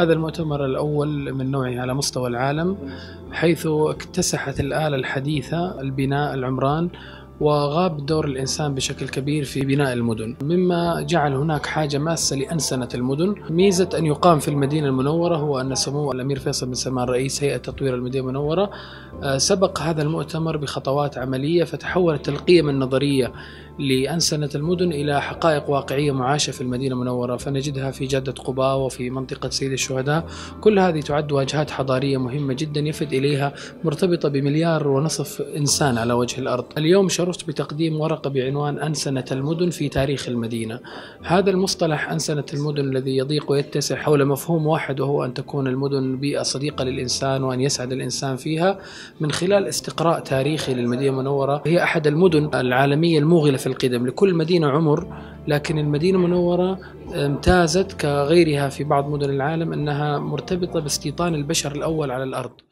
هذا المؤتمر الأول من نوعه على مستوى العالم، حيث اكتسحت الآلة الحديثة البناء العمران، وغاب دور الإنسان بشكل كبير في بناء المدن، مما جعل هناك حاجة ماسة لأنسنة المدن. ميزة أن يقام في المدينة المنورة هو أن سمو الأمير فيصل بن سلمان رئيس هيئة تطوير المدينة المنورة سبق هذا المؤتمر بخطوات عملية، فتحولت القيم النظرية لأنسنة المدن إلى حقائق واقعية معاشة في المدينة المنورة، فنجدها في جدة قباء وفي منطقة سيد الشهداء. كل هذه تعد واجهات حضارية مهمة جدا يفد إليها، مرتبطة ب1.5 مليار إنسان على وجه الأرض. اليوم شرفت بتقديم ورقة بعنوان أنسنة المدن في تاريخ المدينة. هذا المصطلح أنسنة المدن الذي يضيق ويتسع حول مفهوم واحد، وهو أن تكون المدن بيئة صديقة للإنسان وأن يسعد الإنسان فيها. من خلال استقراء تاريخي للمدينة المنورة، هي أحد المدن العالمية الموغلة في القدم، لكل مدينة عمر، لكن المدينة المنورة امتازت كغيرها في بعض مدن العالم أنها مرتبطة باستيطان البشر الأول على الأرض.